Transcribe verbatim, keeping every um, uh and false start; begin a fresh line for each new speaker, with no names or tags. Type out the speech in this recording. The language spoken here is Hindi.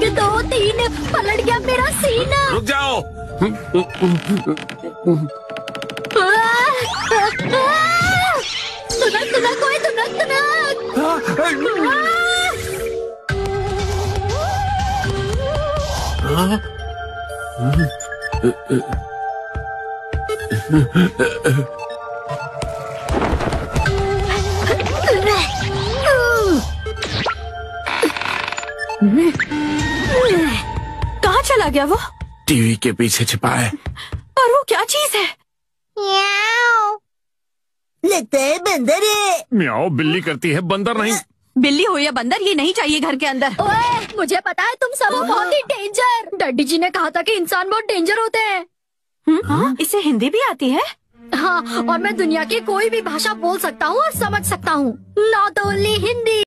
एक दो तीन, पलट गया मेरा सीना।
रुक जाओ।
तुनक तुनक कोई तुनक तुनक।
कहाँ चला गया वो?
टीवी के पीछे छिपा है।
और वो क्या चीज है?
लगता है बंदर है।
म्याओ बिल्ली करती है, बंदर नहीं।
बिल्ली हो या बंदर, ये नहीं चाहिए घर के अंदर।
ओए, मुझे पता है तुम सब हो बहुत ही डेंजर। डैडी जी ने कहा था कि इंसान बहुत डेंजर होते हैं।
हाँ? इसे हिंदी भी आती है?
हाँ, और मैं दुनिया की कोई भी भाषा बोल सकता हूँ और समझ सकता हूँ, नॉट ओनली हिंदी।